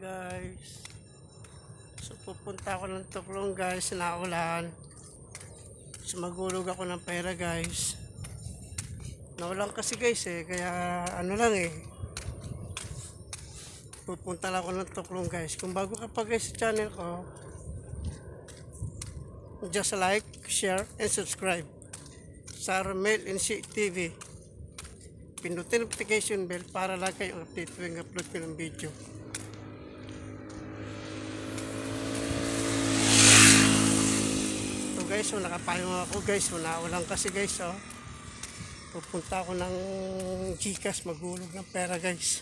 guys. So pupunta ako ng Tuklong guys, naulan. So magulog ako ng pera guys. Naulan kasi guys kaya ano lang pupunta lang ako ng Tuklong guys. Kung bago ka pa guys sa channel ko, just like, share, and subscribe sa Romel NC TV. Pindutin notification bell para lang kayong update tuwing upload ko ng video. So guys, nakapayong ako guys. Naulan kasi guys. Pupunta ako ng Gcash, magulog ng pera guys.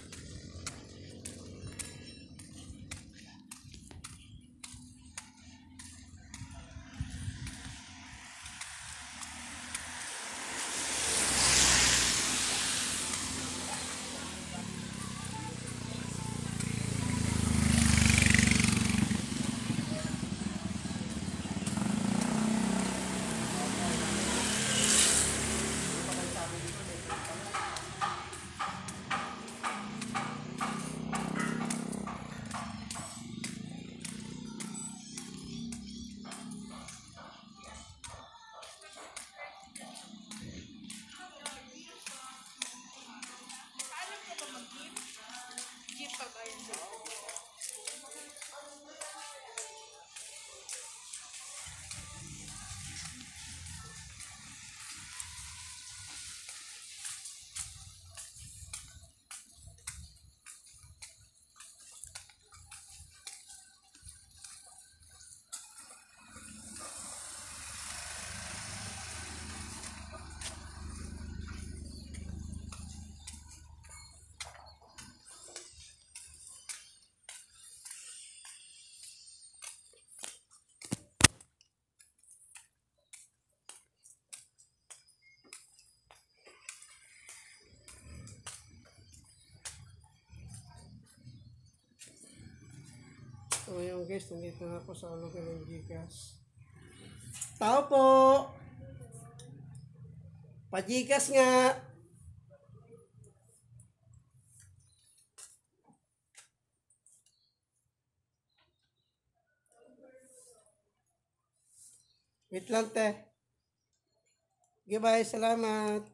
So yung guys, nandito na ako sa ulugan ng Gcash. Tao po! Pa-Gcash nga! Wait lang te. Goodbye, salamat.